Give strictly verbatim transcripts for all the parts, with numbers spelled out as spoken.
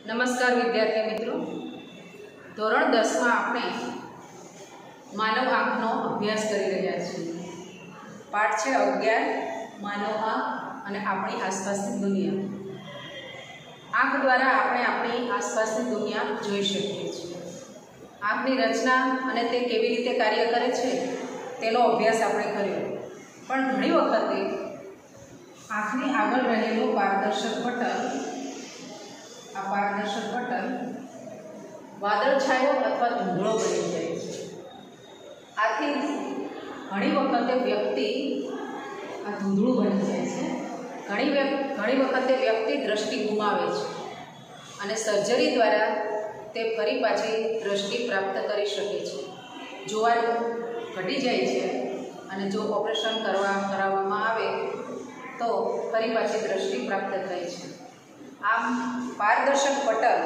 નમસ્કાર વિદ્યાર્થી મિત્રો, ધોરણ દસ માં આપણે માનવ આંખનો અભ્યાસ કરી રહ્યા છીએ। પાઠ છે અગિયાર, માનવ આંખ અને આપણી આસપાસની દુનિયા। આંખ દ્વારા આપણે આપણી આસપાસની દુનિયા જોઈ શકીએ છીએ। આંખની રચના અને તે કેવી રીતે કાર્ય કરે છે તેનો અભ્યાસ આપણે કર્યો, પણ ઘણી વખતે આંખની આગળ રહેલો પારદર્શક પટલ આ પારદર્શક પટલ વાદળછાયો અથવા ધૂંધળો બની જાય છે। આથી ઘણી વખતે વ્યક્તિ આ ધૂંધળું બની જાય છે। ઘણી ઘણી વખતે વ્યક્તિ દ્રષ્ટિ ગુમાવે છે અને સર્જરી દ્વારા તે ફરી પાછી દ્રષ્ટિ પ્રાપ્ત કરી શકે છે। જોવાનું ઘટી જાય છે અને જો ઓપરેશન કરવા કરાવવામાં આવે તો ફરી પાછી દ્રષ્ટિ પ્રાપ્ત થાય છે। આમ પારદર્શક પટલ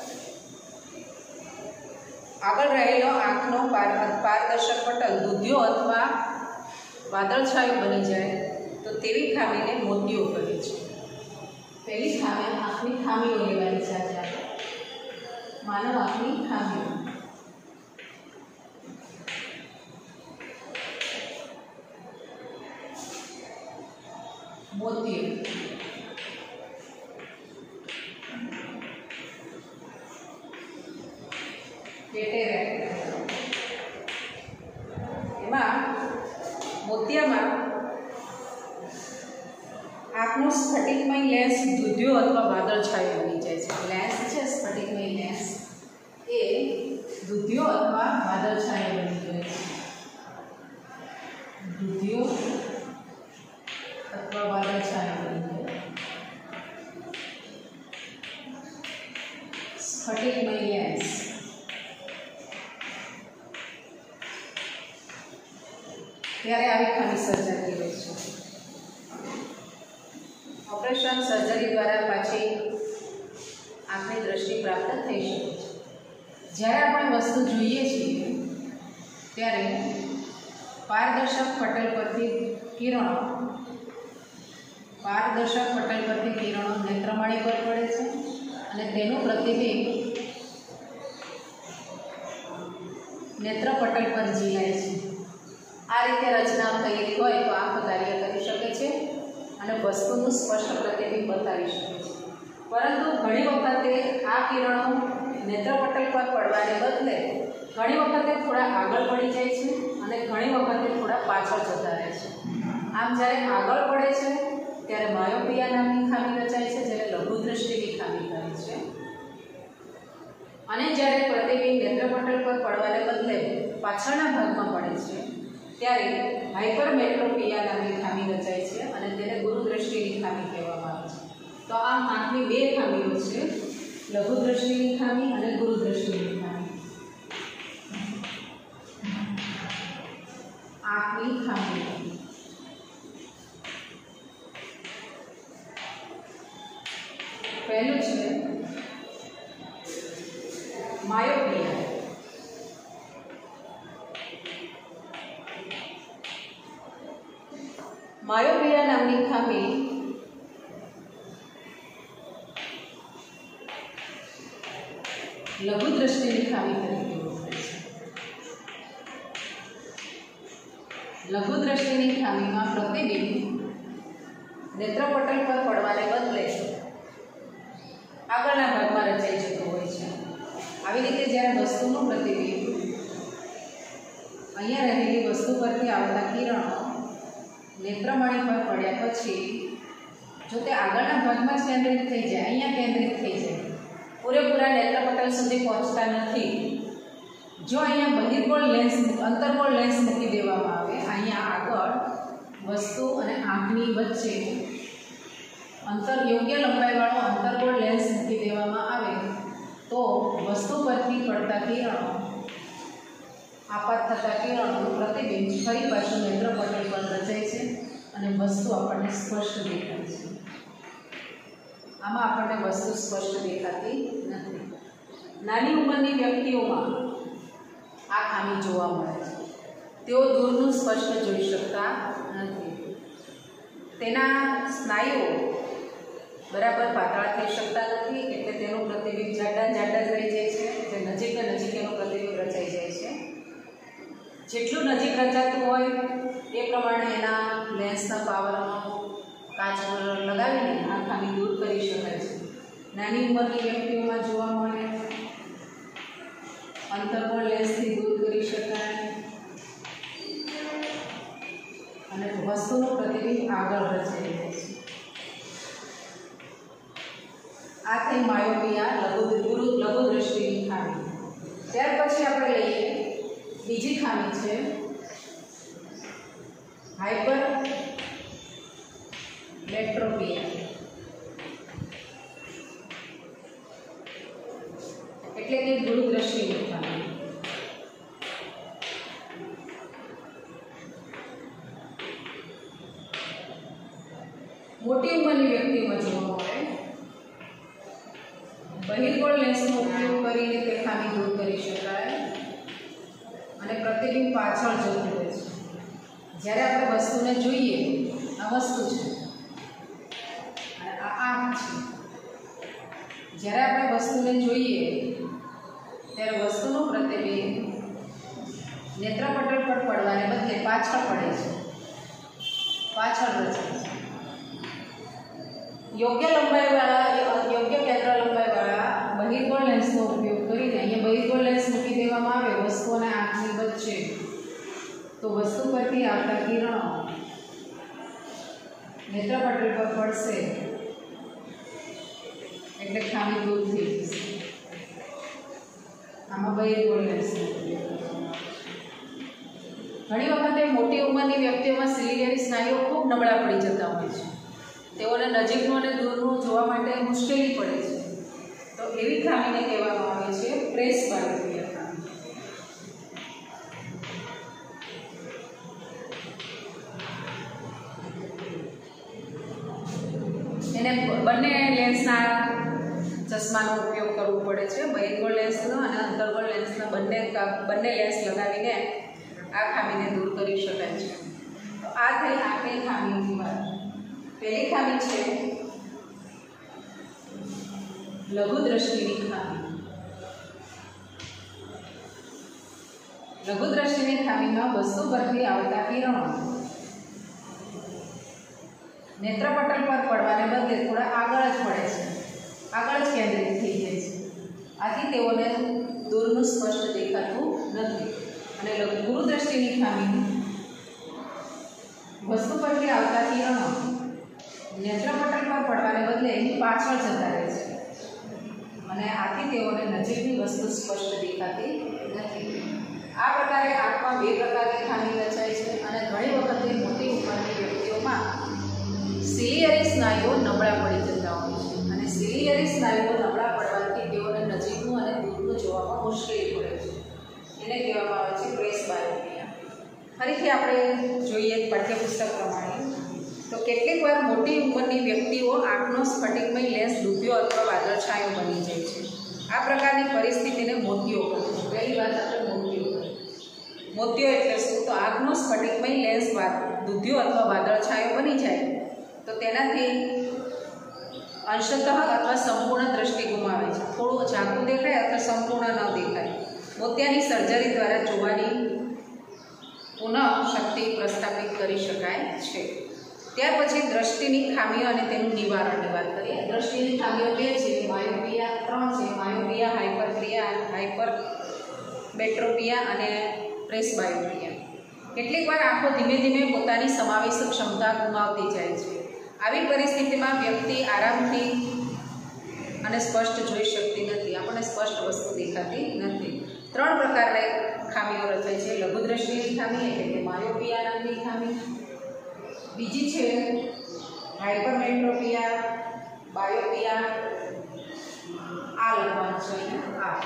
આગળ રહેલો આંખનો પારદર્શક પટલ દૂધિયો અથવા વાદળછાયું બની જાય તો તેવી ખામીને મોતિયો કહે છે। પહેલી ખામી આંખની ખામીઓ લેવાની છે। આજે આપણે માનવ આંખની ખામીઓ। મોતિયો એમાં મોતિયામાં આંખનો સ્ફટિકમય લેન્સ દૂધિયો અથવા વાદળછાયો બની જાય છે। લેન્સ છે સ્ફટિકમય લેન્સ એ દૂધિયો અથવા વાદળછાયો બની જાય છે। દૂધિયો અથવા વાદળછાયો બની જાય સ્ફટિકમય લેન્સ ત્યારે આવી ખામી સર્જાતી હોય છે। ઓપરેશન સર્જરી દ્વારા પાછી આંખની દ્રષ્ટિ પ્રાપ્ત થઈ શકે છે। જ્યારે આપણે વસ્તુ જોઈએ છીએ ત્યારે પારદર્શક પટલ પરથી કિરણો પારદર્શક પટલ પરથી કિરણો નેત્રમણી પર પડે છે અને તેનું પ્રતિબિંબ નેત્રપટલ પર ઝીલાય છે। આ રીતે રચના થયેલી હોય તો આંખ કાર્ય કરી શકે છે અને વસ્તુનું સ્પષ્ટ પ્રતિબિંબ બતાવી શકે છે। પરંતુ ઘણી વખતે આ કિરણો નેત્રપટલ પર પડવાને બદલે ઘણી વખતે થોડા આગળ પડી જાય છે અને ઘણી વખતે થોડા પાછળ જતા રહે છે। આમ જ્યારે આગળ પડે છે ત્યારે માયોપિયા નામની ખામી રચાય છે, જેને લઘુ દ્રષ્ટિની ખામી કહે છે। અને જ્યારે પ્રતિબિંબ નેત્રપટલ પર પડવાને બદલે પાછળના ભાગમાં પડે છે ત્યારે હાઇપરમેટ્રોપિયા નામની ખામી રચાય છે અને તેને ગુરુ દ્રષ્ટિની ખામી કહેવામાં આવે છે। તો આમ આંખની બે ખામીઓ છે, લઘુ દ્રષ્ટિની ખામી અને ગુરુ દ્રષ્ટિની ખામી। આંખની ખામી પહેલું છે માયોપિયા। માયોપિયા નામની ખામી લઘુ દ્રષ્ટિની ખામી તરીકે ઓળખાય છે। લઘુ દ્રષ્ટિની ખામીમાં પ્રતિબિંબ નેત્રપટલ પર પડવાને બદલે આગળના ભાગમાં રચાઈ જતું હોય છે। આવી રીતે જ્યારે વસ્તુનું પ્રતિબિંબ અહીંયા રહેલી વસ્તુ પરથી આવતા કિરણો નેત્રમણી પર પડ્યા પછી જો તે આગળના ભાગમાં જ કેન્દ્રિત થઈ જાય, અહીંયા કેન્દ્રિત થઈ જાય, પૂરેપૂરા નેત્રપટલ સુધી પહોંચતા નથી, જો અહીંયા બહિર્ગોળ લેન્સ અંતર્ગોળ લેન્સ મૂકી દેવામાં આવે, અહીંયા આગળ વસ્તુ અને આંખની વચ્ચે અંતર યોગ્ય લંબાઈવાળો અંતર્ગોળ લેન્સ મૂકી દેવામાં આવે તો વસ્તુ પરથી પડતા કિરણો આપાત થતા કિરણોનું પ્રતિબિંબ ફરી પાછું નેત્રપટલ પર રચાય છે અને વસ્તુ આપણને સ્પષ્ટ દેખાય છે। આમાં આપણને વસ્તુ સ્પષ્ટ દેખાતી નથી। નાની ઉંમરની વ્યક્તિઓમાં આ ખામી જોવા મળે છે। તેઓ દૂરનું સ્પષ્ટ જોઈ શકતા નથી। તેના સ્નાયુઓ બરાબર પાતળા થઈ શકતા નથી, એટલે તેનું પ્રતિબિંબ જાડા જાડા જ રહી જાય છે, જે નજીક નજીક એનું પ્રતિબિંબ રચાઈ જાય છે. જેટલું નજીક રચાતું હોય એ પ્રમાણે એના લેન્સના પાવરનો કાચ લગાવીને આ ખામી દૂર કરી શકાય છે. નાની ઉંમરની વ્યક્તિઓમાં જોવા મળે, અંતર્કોણ લેન્સથી દૂર કરી શકાય અને વસ્તુનું પ્રતિબિંબ આગળ રચાઈ જાય છે. આ થઈ માયોપિયા લઘુ ગુરુ લઘુ દ્રષ્ટિની ખામી. ત્યાર પછી આપણે લઈએ બીજી ખામી છે હાઇપર મેટ્રોપિયા, એટલે કે ગુરુ દ્રષ્ટિની ખામી. મોટી ઉંમરની વ્યક્તિઓમાં જોવા મળે, બહિર્ગોળ લેન્સનો ઉપયોગ કરીને તે ખામી દૂર કરી શકાય અને પ્રતિબિંબ પાછળ જતું રહે છે. જ્યારે આપણે વસ્તુને જોઈએ, આ વસ્તુ છે અને આ આંખ છે, જ્યારે આપણે વસ્તુને જોઈએ ત્યારે વસ્તુનું પ્રતિબિંબ નેત્રપટલ પર પડવાને બદલે પાછળ પડે છે, પાછળ રચાય છે. યોગ્ય લંબાઈવાળા યોગ્ય કેન્દ્ર લંબાઈવાળા બહિર્ગોળ લેન્સનો ઉપયોગ કરીને અહીંયા બહિર્ગોળ લેન્સ મૂકી દેવામાં આવે વસ્તુ અને આંખની વચ્ચે, તો વસ્તુ પરથી આવતા કિરણો નેત્રપટલ પર પડશે એટલે ખામી દૂર થઈ જશે. આમાં બહિર્ગોળ લેન્સનો ઉપયોગ. ઘણી વખતે મોટી ઉંમરની વ્યક્તિઓમાં સિલિયરી સ્નાયુઓ ખૂબ નબળા પડી જતા હોય છે. તેઓને નજીકનું અને દૂરનું જોવા માટે મુશ્કેલી પડે છે, તો એવી ખામીને કહેવામાં આવે છે પ્રેસ બાયોપિયા ખામી. એને બંને લેન્સના ચશ્માનો ઉપયોગ કરવો પડે છે, બહિર્ગોળ લેન્સનો અને અંતર્ગોળ લેન્સના બંને બંને લેન્સ લગાવીને આ ખામીને દૂર કરી શકાય છે. તો આ થઈ આંખની ખામીની વાત. પહેલી ખામી છે લઘુ દ્રષ્ટિની ખામી. લઘુ દ્રષ્ટિની ખામીમાં વસ્તુ પરથી આવતા કિરણો નેત્રપટલ પર પડવાને બદલે થોડા આગળ જ પડે છે, આગળ જ કેન્દ્રિત થઈ જાય છે. આથી તેઓને દૂરનું સ્પષ્ટ દેખાતું નથી. અને ગુરુ દ્રષ્ટિની ખામી વસ્તુ પરથી આવતા કિરણો નેત્રપટલ પર પડવાને બદલે એની પાછળ જતા રહે છે અને આથી તેઓને નજીકની વસ્તુ સ્પષ્ટ દેખાતી નથી. આ પ્રકારે આંખમાં બે પ્રકારની ખામી રચાય છે અને ઘણી વખતે મોટી ઉંમરની વ્યક્તિઓમાં સિલિયરી સ્નાયુઓ નબળા પડી જતા હોય છે અને સિલિયરી સ્નાયુઓ નબળા પડવાથી તેઓને નજીકનું અને દૂરનું જોવામાં મુશ્કેલી પડે છે. એને કહેવામાં આવે છે પ્રેસ બાયોપિયા. ફરીથી આપણે જોઈએ પાઠ્યપુસ્તક પ્રમાણે તો કેટલીક વાર મોટી ઉંમરની વ્યક્તિઓ આંખનો સ્ફટિકમય લેન્સ ડૂબ્યો અથવા વાદળછાયો બની જાય છે. આ પ્રકારની પરિસ્થિતિને મોતિયો કહે છે. પહેલી વાત આપણે મોતિયો કહે. મોતિયો એટલે શું? તો આંખનો સ્ફટિકમય લેન્સ દૂધ્યો અથવા વાદળછાયો બની જાય તો તેનાથી અંશતઃ અથવા સંપૂર્ણ દ્રષ્ટિ ગુમાવે છે. થોડું ઝાંખું દેખાય અથવા સંપૂર્ણ ન દેખાય. મોતિયાની સર્જરી દ્વારા જોવાની પુનઃ શક્તિ પ્રસ્થાપિત કરી શકાય છે. ત્યાર પછી દ્રષ્ટિની ખામીઓ અને તેનું નિવારણની વાત કરીએ. દ્રષ્ટિની ખામીઓ બે છે, માયોપિયા ત્રણ છે, માયોપિયા, હાઇપરપ્રિયા, હાઇપર મેટ્રોપિયા અને પ્રેસ બાયોપિયા. કેટલીક વાર આંખો ધીમે ધીમે પોતાની સમાવેશક ક્ષમતા ગુમાવતી જાય છે. આવી પરિસ્થિતિમાં વ્યક્તિ આરામથી અને સ્પષ્ટ જોઈ શકતી નથી, આપણને સ્પષ્ટ વસ્તુ દેખાતી નથી. ત્રણ પ્રકારની ખામીઓ રચાય છે. લઘુ દ્રષ્ટિની ખામી એટલે કે માયોપિયા નામની ખામી, બીજી છે હાઇપરમેટ્રોપિયા, બાયોપિયા. આ લખવાનું છે અહીંયા. આ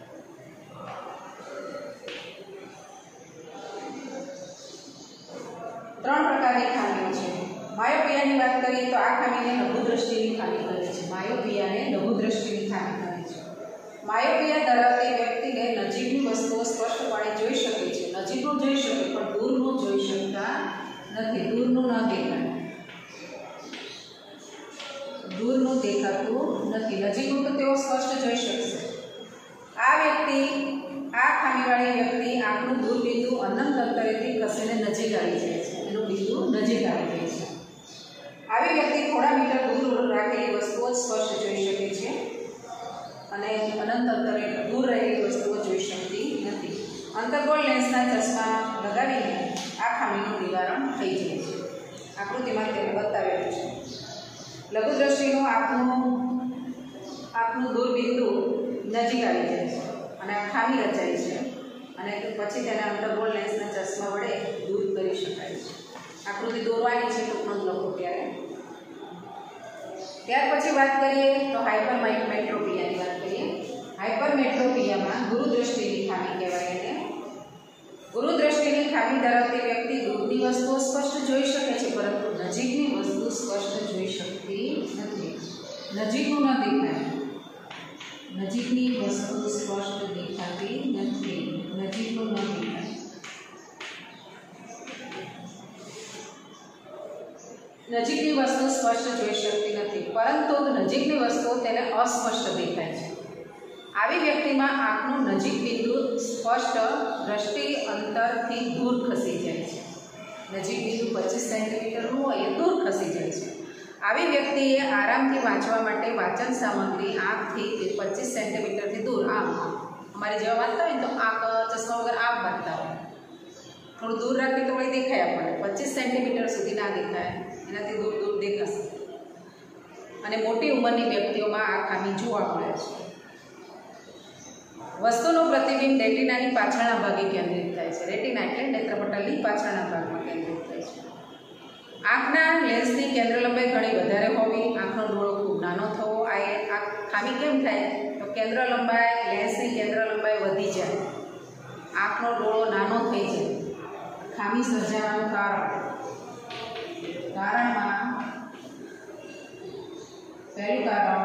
ત્રણ પ્રકારની ખામીઓ છે. માયોપિયાની વાત કરીએ તો આ ખામીને લઘુ દ્રષ્ટિની ખામી કહે છે. માયોપિયાને લઘુ દ્રષ્ટિની ખામી કહે છે. માયોપિયા ધરાવતી વ્યક્તિને નજીકની વસ્તુઓ સ્પષ્ટપણે જોઈ શકે છે. નજીકનું જોઈ શકે પણ દૂરનું જોઈ શકતા નથી. દૂરનું ન દેખાય. દૂરનું દેખાતું નથી. નજીકનું તો તેઓ સ્પષ્ટ જોઈ શકશે. આ વ્યક્તિ આ ખામીવાળી વ્યક્તિ આંખનું દૂર બિંદુ અનંત અંતરેથી ખસીને નજીક આવી જાય છે. એનું બિંદુ નજીક આવી જાય છે. આવી વ્યક્તિ થોડા મીટર દૂર રાખેલી વસ્તુઓ સ્પષ્ટ જોઈ શકે છે અને અનંત અંતરે દૂર રહેલી વસ્તુઓ જોઈ શકતી નથી. અંતર્ગોળ લેન્સના ચશ્મા લગાવીને આ ખામીનું નિવારણ થઈ જાય છે. આકૃતિમાં તેને બતાવેલું છે. લઘુદ્રષ્ટિનું આંખનું આંખનું દૂરબિંદુ નજીક આવી જાય છે અને આ ખામી રચાય છે અને પછી તેને અંતર્ગોળ લેન્સના ચશ્મા વડે દૂર કરી શકાય છે. આકૃતિ દોરવાની છે ટૂંકમાં લખો ત્યારે. ત્યાર પછી વાત કરીએ તો હાઇપર મેટ્રોપિયાની વાત કરીએ. હાઇપર મેટ્રોપિયામાં ગુરુદ્રષ્ટિની ખામી કહેવાય એને. ગુરુદ્રષ્ટિની ખામી ધરાવતી વ્યક્તિ દૂરની વસ્તુઓ સ્પષ્ટ જોઈ શકે છે પરંતુ નજીકની વસ્તુ સ્પષ્ટ જોઈ શકતી નથી. નજીકનું ન દેખાય, નજીકની વસ્તુ સ્પષ્ટ દેખાતી નથી. નજીકનું ન દેખાય. નજીકની વસ્તુ સ્પષ્ટ જોઈ શકતી નથી પરંતુ નજીકની વસ્તુઓ તેને અસ્પષ્ટ દેખાય છે. આવી વ્યક્તિમાં આંખનું નજીક બિંદુ સ્પષ્ટ દ્રષ્ટિ અંતરથી દૂર ખસી જાય છે. નજીક બિંદુ પચીસ સેન્ટીમીટરનું હોય એ દૂર ખસી જાય છે. આવી વ્યક્તિએ આરામથી વાંચવા માટે વાંચન સામગ્રી આંખથી પચીસ સેન્ટીમીટરથી દૂર, આમ અમારી જેવા વાંચતા હોય ને તો આંખ ચશ્મા વગર આમ વાંચતા હોય, થોડું દૂર રાખી તો વળી દેખાય આપણને. પચીસ સેન્ટીમીટર સુધી ના દેખાય, એનાથી દૂર દૂર દેખાશે. અને મોટી ઉંમરની વ્યક્તિઓમાં આ ખામી જોવા મળે છે. વસ્તુનું પ્રતિબિંબ રેટિનાની પાછળના ભાગે કેન્દ્રિત થાય છે. રેટિના એટલે નેત્રપટલની પાછળના ભાગમાં કેન્દ્રિત થાય છે. આંખના લેન્સની કેન્દ્ર લંબાઈ ઘણી વધારે હોવી, આંખનો ડોળો ખૂબ નાનો થવો. આ આ ખામી કેમ થાય તો કેન્દ્ર લંબાઈ લેન્સની કેન્દ્ર લંબાઈ વધી જાય, આંખનો ડોળો નાનો થઈ જાય. ખામી સર્જાવાનું કારણ કારણમાં પહેલું કારણ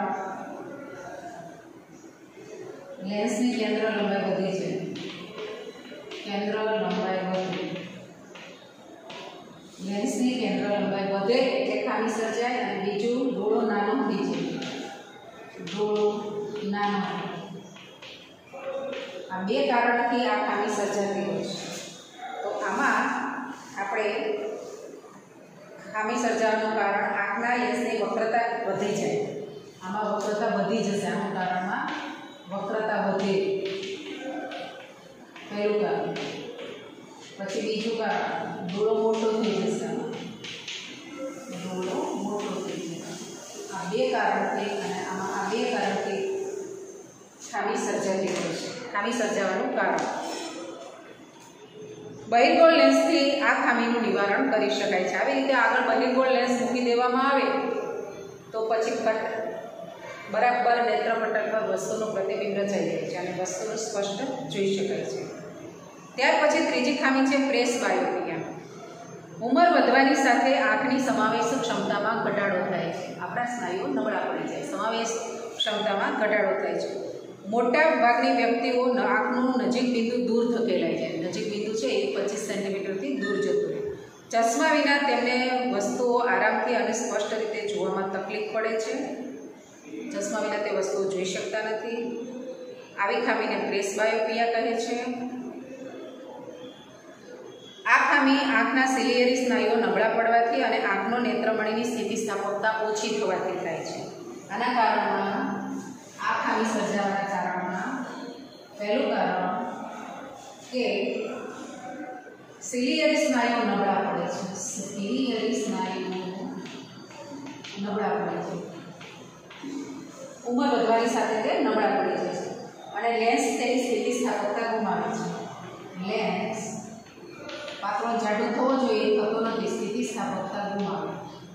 લેન્સની કેન્દ્ર લંબાઈ વધે છે. કેન્દ્ર લંબાઈ વધે, લેન્સની કેન્દ્ર લંબાઈ વધે એટલે ખામી સર્જાય. અને બીજું ડોળો નાનો થઈ જાય, ડોળો નાનો. આ બે કારણથી આ ખામી સર્જાતી હોય છે. તો આમાં આપણે ખામી સર્જાવાનું કારણ આંખના લેન્સની વક્રતા વધી જાય. આમાં વક્રતા વધી જશે. આનું કારણમાં વક્રતા વધે, પહેલું કારણ. પછી બીજું કારણ ડોળો મોટો થઈ જશે. ડોળો મોટો થઈ જશે. આ બે કારણથી અને આમાં આ બે કારણથી ખામી સર્જાતી હોય છે. ખામી સર્જાવાનું કારણ. બહિર્ગોળ લેન્સથી આ ખામીનું નિવારણ કરી શકાય છે. આવી રીતે આગળ બહિર્ગોળ લેન્સ મૂકી દેવામાં આવે તો પછી કટ બરાબર નેત્રપટલ પર વસ્તુનું પ્રતિબિંબ રચાઈ જાય છે અને વસ્તુનું સ્પષ્ટ જોઈ શકાય છે. ત્યાર પછી ત્રીજી ખામી છે પ્રેસ બાયોપિયા. ઉંમર વધવાની સાથે આંખની સમાવેશ ક્ષમતામાં ઘટાડો થાય છે. આપણા સ્નાયુઓ નબળા પડી જાય, સમાવેશ ક્ષમતામાં ઘટાડો થાય છે. મોટા ભાગની વ્યક્તિઓ આંખનું નજીક બિંદુ દૂર ધકેલાઈ જાય. નજીક બિંદુ છે એ પચીસ સેન્ટીમીટરથી દૂર જતું રહે. ચશ્મા વિના તેમને વસ્તુઓ આરામથી અને સ્પષ્ટ રીતે જોવામાં તકલીફ પડે છે. ચશ્મા વિના તે વસ્તુઓ જોઈ શકતા નથી. આવી ખામીને પ્રેસ બાયોપિયા કહે છે. આ ખામી આંખના સિલિયરી સ્નાયુઓ નબળા પડવાથી અને આંખનો નેત્રમણીની સ્થિતિસ્થાપકતા ઓછી થવાથી થાય છે. આના કારણમાં આ ખામી સર્જાવાના કારણમાં પહેલું કારણ કે સિલિયરી સ્નાયુઓ નબળા પડે છે. સિલિયરી સ્નાયુઓ નબળા પડે છે. ઉંમર વધવાની સાથે તે નબળા પડી જાય છે અને લેન્સ તેની સ્થિતિસ્થાપકતા ગુમાવે છે. લેન્સ પાતળો જાડો થવો જોઈએ, થતો નથી. સ્થિતિસ્થાપકતા ગુમાવે.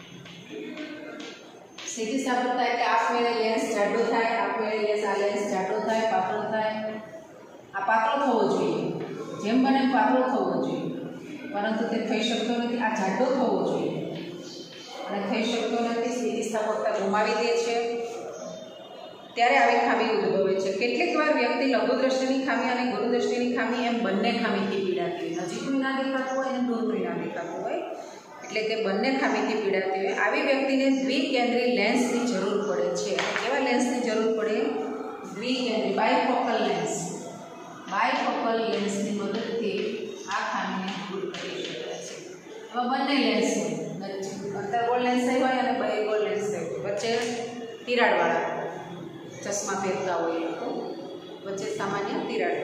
સ્થિતિસ્થાપકતા એટલે આપમેળે લેન્સ જાડો થાય, આપમેળે લેન્સ આ લેન્સ જાડો થાય, પાતળો થાય. આ પાતળો થવો જોઈએ, જેમ બને પાતળો થવો જોઈએ, પરંતુ તે થઈ શકતો નથી. આ જાડો થવો જોઈએ અને થઈ શકતો નથી. સ્થિતિસ્થાપકતા ગુમાવી દે છે. ત્યારે આવી ખામી ઉદ્ભવે છે. કેટલીક વાર વ્યક્તિ લઘુદ્રષ્ટિની ખામી અને ગુરુદ્રષ્ટિની ખામી એમ બંને ખામીથી પીડાતી હોય. નજીકનું ના દેખાતું હોય અને દૂરનું ના દેખાતું હોય. એટલે કે બંને ખામીથી પીડાતી હોય આવી વ્યક્તિને દ્વિકેન્દ્રી લેન્સની જરૂર પડે છે. અને કેવા લેન્સની જરૂર પડે? દ્વિકેન્દ્રી બાયફોકલ લેન્સ. બાયફોકલ લેન્સની મદદથી આ ખામીને દૂર કરી શકાય છે. એમાં બંને લેન્સ હોય, અંતર્ગોળ લેન્સ હોય અને બહિર્ગોળ લેન્સ હોય. વચ્ચે તિરાડવાળા ચશ્મા પહેરતા હોય લોકો, વચ્ચે સામાન્ય તિરાડ.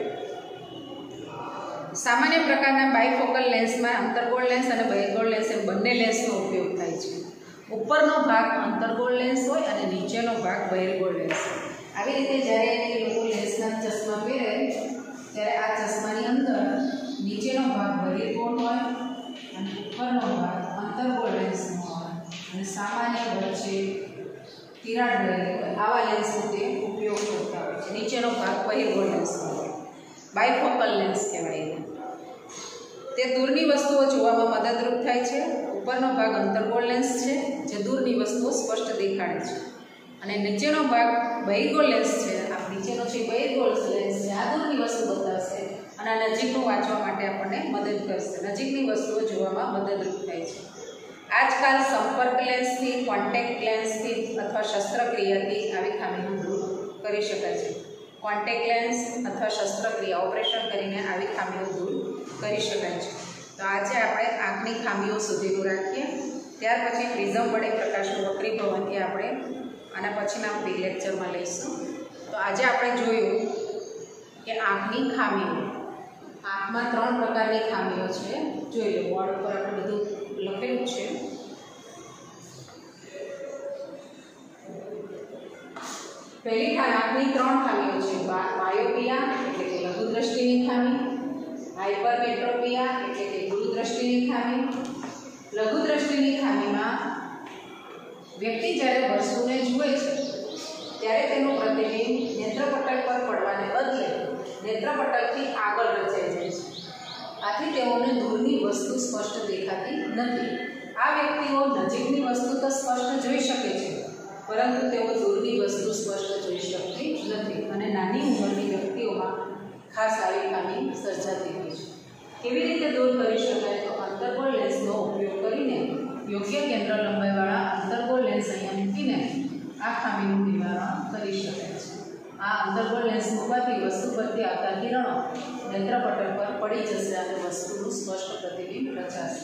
સામાન્ય પ્રકારના બાયફોકલ લેન્સમાં અંતર્ગોળ લેન્સ અને બહિર્ગોળ લેન્સ એમ બંને લેન્સનો ઉપયોગ થાય છે. ઉપરનો ભાગ અંતર્ગોળ લેન્સ હોય અને નીચેનો ભાગ બહિર્ગોળ લેન્સ હોય. આવી રીતે જ્યારે એ લોકો લેન્સના ચશ્મા પહેરે ત્યારે આ ચશ્માની અંદર નીચેનો ભાગ બહિર્ગોળ હોય અને ઉપરનો ભાગ અંતર્ગોળ લેન્સનો હોય અને સામાન્ય વચ્ચે તિરાડ રહેલી હોય આવા લેન્સનો તે ઉપયોગ કરતા હોય છે. નીચેનો ભાગ બહિર્ગોળ લેન્સનો હોય, બાયફોકલ લેન્સ કહેવાય. તે દૂરની વસ્તુઓ જોવામાં મદદરૂપ થાય છે. ઉપરનો ભાગ અંતર્ગોળ લેન્સ છે જે દૂરની વસ્તુઓ સ્પષ્ટ દેખાડે છે અને નીચેનો ભાગ બહિર્ગોળ લેન્સ છે. આ નીચેનો છે બહિર્ગોળ લેન્સ છે, આ દૂરની વસ્તુ બતાવશે અને આ નજીકનું વાંચવા માટે આપણને મદદ કરશે. નજીકની વસ્તુઓ જોવામાં મદદરૂપ થાય છે. આજકાલ સંપર્ક લેન્સથી, કોન્ટેક્ટ લેન્સથી અથવા શસ્ત્રક્રિયાથી આવી ખામીને દૂર કરી શકાય છે. કોન્ટેક્ટ લેન્સ અથવા શસ્ત્રક્રિયા ઓપરેશન કરીને આવી ખામીઓ દૂર કરી શકાય છે. તો આજે આપણે આંખની ખામીઓ સુધીનું રાખીએ. ત્યાર પછી પ્રિઝમ વડે પ્રકાશનું વક્રીભવન એ આપણે આના પછીના બી લેક્ચરમાં લઈશું. તો આજે આપણે જોયું કે આંખની ખામીઓ. આંખમાં ત્રણ પ્રકારની ખામીઓ છે. જોઈ લો, બોર્ડ ઉપર આપણે બધું લખેલું છે. પહેલી આંખની ત્રણ ખામીઓ છે. માયોપિયા એટલે કે લઘુ દ્રષ્ટિની ખામી, હાઇપરમેટ્રોપિયા એટલે કે ગુરુ દ્રષ્ટિની ખામી. લઘુ દ્રષ્ટિની ખામીમાં વ્યક્તિ જ્યારે વસ્તુને જુએ છે ત્યારે તેનું પ્રતિબિંબ નેત્રપટલ પર પડવાને બદલે નેત્રપટલથી આગળ રચાઈ જાય છે. આથી તેઓને દૂરની વસ્તુ સ્પષ્ટ દેખાતી નથી. આ વ્યક્તિઓ નજીકની વસ્તુ તો સ્પષ્ટ જોઈ શકે છે પરંતુ તેઓ દૂરની વસ્તુ સ્પષ્ટ જોઈ શકતી નથી અને નાની ઉંમરની વ્યક્તિઓમાં ખાસ આવી ખામી સર્જાતી હોય છે. કેવી રીતે દૂર કરી શકાય? તો અંતર્ગોળ લેન્સનો ઉપયોગ કરીને યોગ્ય કેન્દ્ર લંબાઈવાળા અંતર્ગોળ લેન્સ અહીંયા મૂકીને આ ખામીનું નિવારણ કરી શકાય છે. આ અંતર્ગોળ લેન્સ મૂકવાથી વસ્તુ પરથી આવતા કિરણો નેત્રપટલ પર પડી જશે અને વસ્તુનું સ્પષ્ટ પ્રતિબિંબ રચાશે.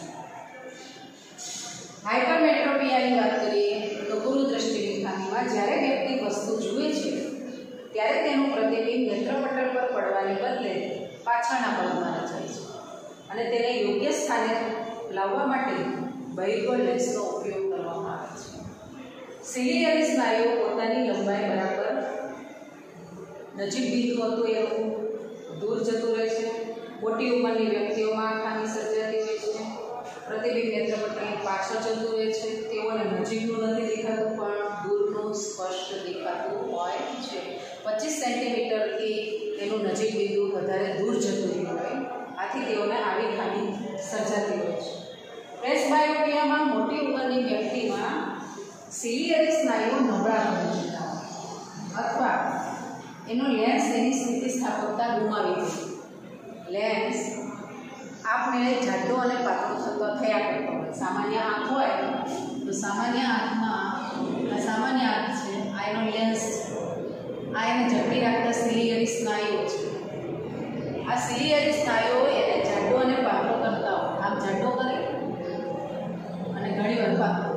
હાઇપરમેટ્રોપિયાની વાત કરીએ તો ગુરુ દ્રષ્ટિની ખામીમાં જ્યારે વ્યક્તિ વસ્તુ જુએ છે ત્યારે તેનું પ્રતિબિંબ નેત્રપટલ પર પડવાને બદલે પાછળના ભાગમાં રચાય છે અને તેને યોગ્ય સ્થાને લાવવા માટે બહિર્ગોળ લેન્સનો ઉપયોગ કરવામાં આવે છે. સિલિયરી સ્નાયુઓ પોતાની લંબાઈ બરાબર નજીક બિંદુ હતું એવું દૂર જતું રહે છે. મોટી ઉંમરની વ્યક્તિઓમાં ખામી સર્જાતી હોય છે. પ્રતિબિંબ નેત્રપટલની પાછળ જતું રહે છે. તેઓને નજીકનું નથી દેખાતું પણ દૂરનું સ્પષ્ટ દેખાતું હોય છે. પચીસ સેન્ટીમીટરથી તેનું નજીક બિંદુ વધારે દૂર જતું રહ્યું હોય આથી તેઓને આવી ખામી સર્જાતી હોય છે. પ્રેસબાયોપિયામાં મોટી ઉંમરની વ્યક્તિમાં સિલિયરી સ્નાયુઓ નબળા બની જતા હોય અથવા એનો લેન્સ એની સ્થિતિસ્થાપકતા ગુમાવી દે. લેન્સ આપમેળે જાડો અને પાતળો થતો થયા કરતો હોય. સામાન્ય આંખ હોય તો સામાન્ય આંખમાં આ સામાન્ય આંખ છે, આ એનો લેન્સ છે, આ એને ઝડપી રાખતા સિલિયરી સ્નાયુઓ છે. આ સિલિયરી સ્નાયુઓ એને જાડો અને પાતળો કરતા હોય. આમ જાડો કરે અને ઘણીવાર પાતળો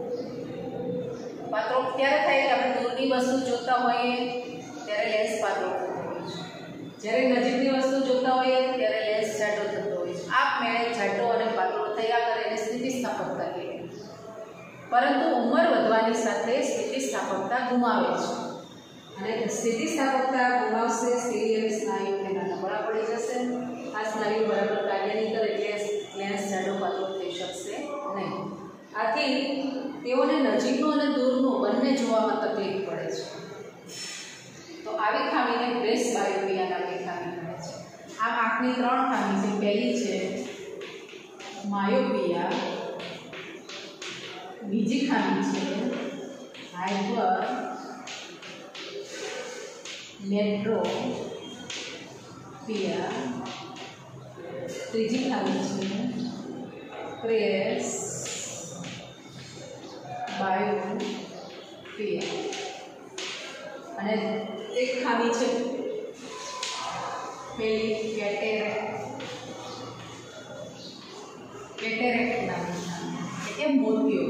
પાતળો ત્યારે થાય કે આપણે દૂરની વસ્તુ જોતા હોઈએ ત્યારે લેન્સ પાતળો થતો હોય છે. જ્યારે નજીકની વસ્તુ જોતા હોઈએ ત્યારે લેન્સ જાડો થતો હોય છે. આપમેળે જાડો અને પાતળો થયા કરે એને સ્થિતિસ્થાપકતા કહેવાય. પરંતુ ઉંમર વધવાની સાથે સ્થિતિસ્થાપકતા ગુમાવે છે અને સ્થિતિસ્થાપકતા ગુમાવશે. સિલિયરી સ્નાયુ તેના નબળા પડી જશે. આ સ્નાયુ બરાબર કાર્ય નહીં કરે એટલે લેન્સ જાડો પાતળો થઈ શકશે નહીં. આથી તેઓને નજીકનું અને દૂરનું બંને જોવામાં તકલીફ પડે છે. તો આવી ખામીને પ્રેસબાયોપિયા નામની ખામી કહે છે. આ આંખની ત્રણ ખામી છે. પહેલી છે માયોપિયા, બીજી ખામી છે હાઇપર મેટ્રોપિયા, ત્રીજી ખામી છે પ્રેસ બાયોપિયા. અને એક ખામી છે પેલી કેટેરેક્ટ. કેટેરેક્ટ નામની ખામી એટલે મોતિયો.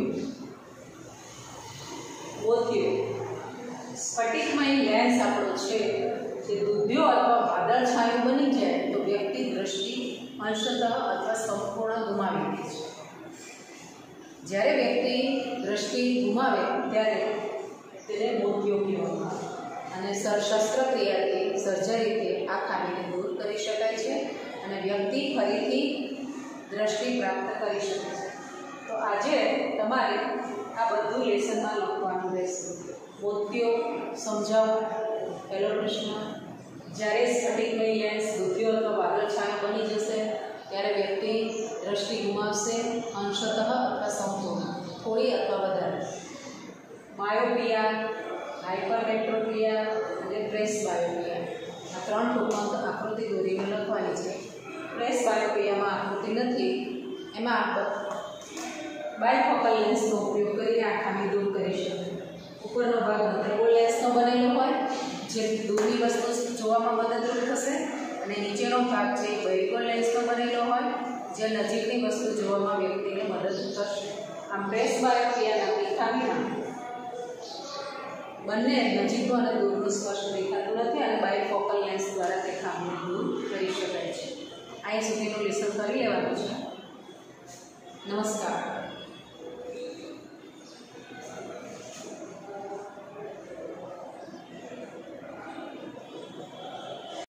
મોતિયો સ્ફટિકમય લેન્સ આપણો છે જે દુધ્યો અથવા વાદળછાયો બની જાય તો વ્યક્તિ દ્રષ્ટિ અંશતઃ અથવા સંપૂર્ણ ગુમાવી દે છે. જ્યારે વ્યક્તિ દ્રષ્ટિ ગુમાવે ત્યારે તેને મોતિયો કહેવામાં આવે અને શસ્ત્રક્રિયાથી સર્જરીથી આ ખામીને દૂર કરી શકાય છે અને વ્યક્તિ ફરીથી દ્રષ્ટિ પ્રાપ્ત કરી શકે છે. તો આજે તમારે આ બધું લેસનમાં લખવાનું રહેશે. મોતિયો સમજાવો. પહેલો પ્રશ્ન, જ્યારે સ્ફટિકમય લેન્સ દુધ્યો અથવા વાદળછાયો બની જશે ત્યારે વ્યક્તિ દ્રષ્ટિ ગુમાવશે અંશતઃ અથવા સંપૂર્ણ, થોડી અથવા વધારે. માયોપિયા, હાઇપરમેટ્રોપિયા અને પ્રેસ બાયોપિયા. આ ત્રણ ટૂંકમાં આકૃતિ દોરીને લખવાની છે. પ્રેસ બાયોપિયામાં આકૃતિ નથી, એમાં બાયફોકલ લેન્સનો ઉપયોગ કરીને આ ખામી દૂર કરી શકે. ઉપરનો ભાગ નોટ્રેબલ લેન્સનો બનેલો હોય જે દૂરની વસ્તુ જોવામાં મદદરૂપ થશે અને નીચેનો ભાગ છે બાયફોકલ લેન્સનો બનેલો હોય જે નજીકની વસ્તુ જોવામાં વ્યક્તિને મદદ કરશે. આમ પ્રેસ બાયોપિયાના ખામીમાં બંને નજીકનું અને દૂરનું સ્પષ્ટ દેખાતું નથી અને બાયફોકલ લેન્સ દ્વારા તે ખામીને દૂર કરી શકાય છે. અહીં સુધીનું લેસન કરી લેવાનું છે. નમસ્કાર.